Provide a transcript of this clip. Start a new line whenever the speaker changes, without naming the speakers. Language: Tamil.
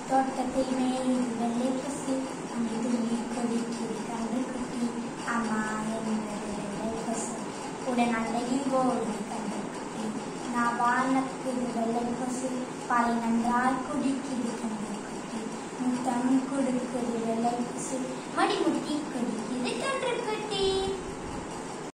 தோட்டத்தில் மேயுது வெள்ளை பசு, அங்கே துள்ளி கொதிக்குது கன்றுக்குட்டி. அம்மா என்பது வெள்ளை பசு, உடன் அண்டையில் ஓடுது கன்றுக்குட்டி. நான் வானக்குது வெள்ளை பசு, பாலை நன்றாய் குடிக்குது கன்றுக்குட்டி. முத்தம் கொடுக்குது வெள்ளை பசு, மடி முட்டி குடிக்குது கன்றுக்குட்டி.